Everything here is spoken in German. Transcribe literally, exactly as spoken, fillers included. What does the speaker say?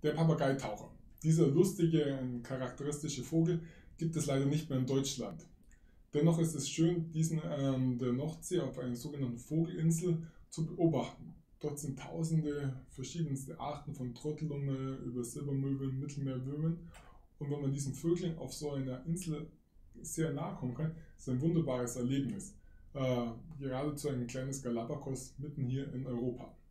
Der Papageitaucher. Dieser lustige und charakteristische Vogel gibt es leider nicht mehr in Deutschland. Dennoch ist es schön, diesen an der Nordsee auf einer sogenannten Vogelinsel zu beobachten. Dort sind tausende verschiedenste Arten von Trottelunge über Silbermöwen, Mittelmeerwürmen, und wenn man diesen Vögeln auf so einer Insel sehr nahe kommen kann, ist ein wunderbares Erlebnis. Äh, geradezu ein kleines Galapagos mitten hier in Europa.